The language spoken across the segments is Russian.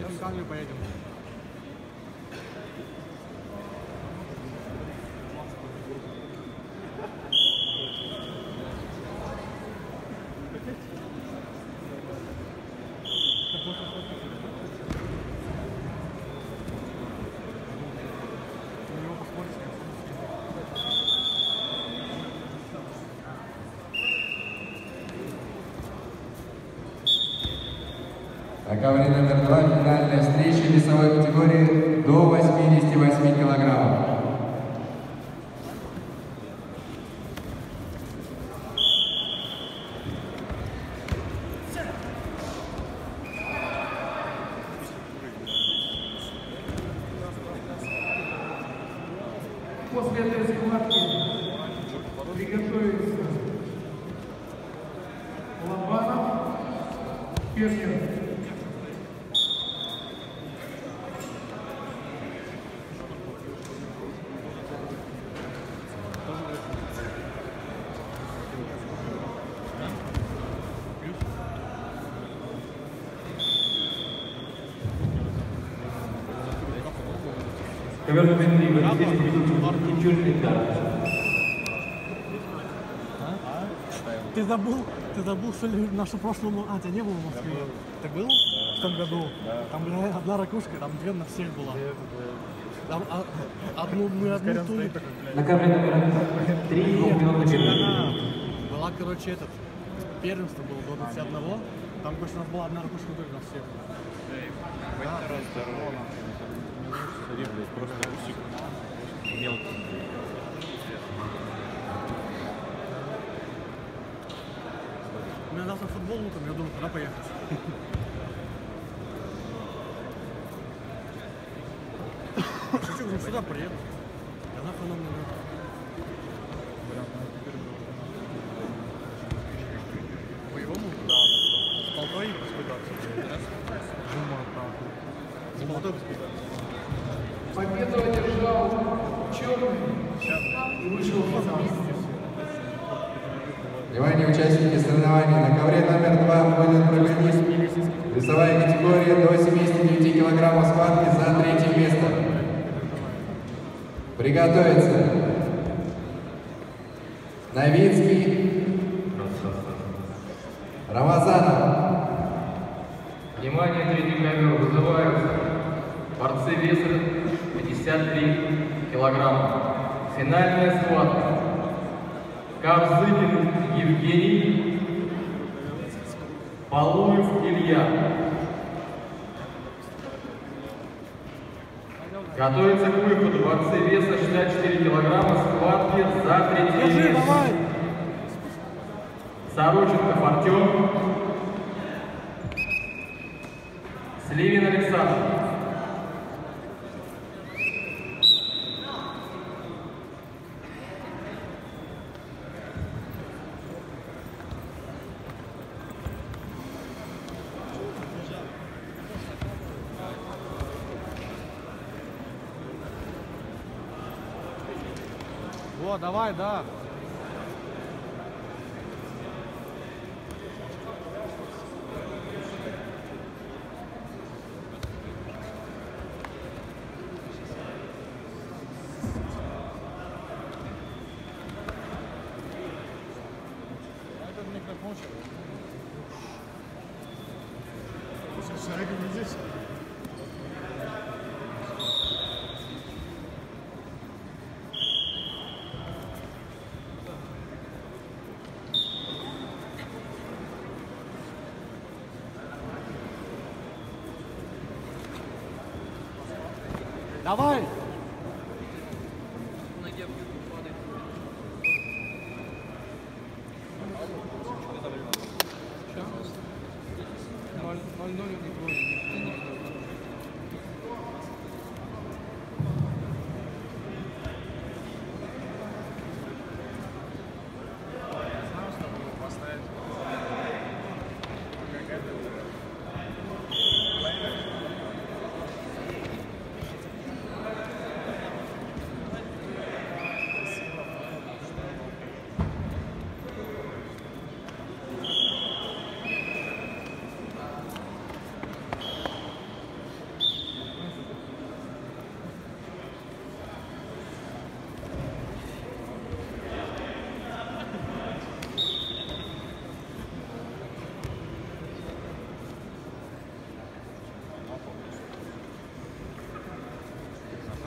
в Англию поедем. На ковре номер 2 финальная встреча весовой категории до 88 килограммов. После этой схватки приготовится Лобанов, Першин. Ковер номер 3, в этой встрече ведут Кичурин Дарвиш. Ты забыл, что ли, нашу прошлую... А, тебя не было в Москве? Ты был? В том году? Да. Там, бля, одна ракушка, там две на всех была. Там одну тулю. На ковре номер 3, двухминутный перерыв. Была, короче, первенство было до 21. Там, короче, у нас была одна ракушка только на всех. Просто усик мелкий. У меня завтра футбол утром, я думаю, куда поехать. Шучу, уже сюда приеду. Я нахуй нам надо. По-его? Да. С полтой испытаться. С полтой испытаться. Победу одержал черный и вышел в финал. Внимание, участники соревнований. На ковре номер 2 будет проводить весовая категория до 79 килограммов схватки за третье место. Приготовиться. Новицкий, Рамазанов. Внимание, третий ковер вызываются борцы веса 53 килограмма. Финальная схватка. Ковзыкин Евгений, Полуев Илья. Готовится к выходу борцы веса 64 килограмма схватки за третье место. Сороченков Артем, Сливин Александр. Вот, давай, да. Давай!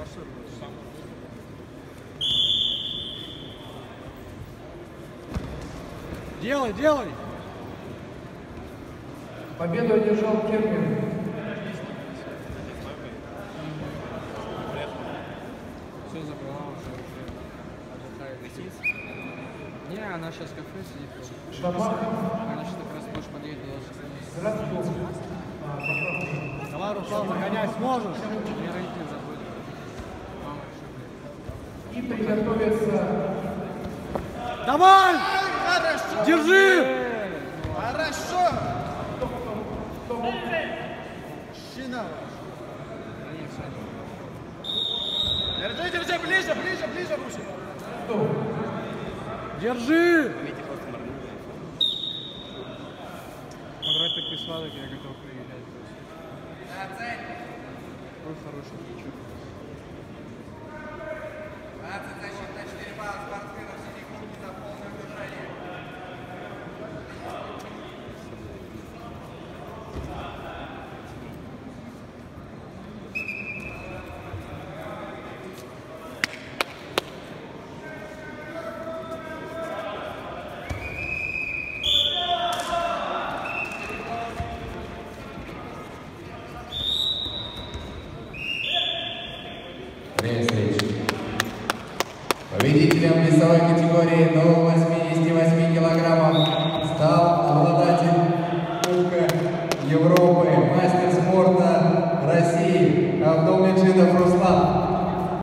Делай, делай! Победу одержал Кермин. Все забрала уже отдыхает. Не, она сейчас в кафе сидит. Шамахов. Она сейчас как раз может подъехать до Городков. Давай, Руслан, нагоняй, сможешь! Мне родители забыли. Мама решила. И приготовиться. Давай! Держи! Хорошо! Щина! Держи, держи, ближе, ближе, ближе, Руси! Держи! Играть такой сладок, я готов проиграть. Ой, хороший ничего. 20 защит на 4 балла спортсменов синих клубов за полное удержание. Время встречи. Победителем весовой категории до 88 килограммов стал обладатель Кубка Европы, мастер спорта России Абдулмеджидов Руслан.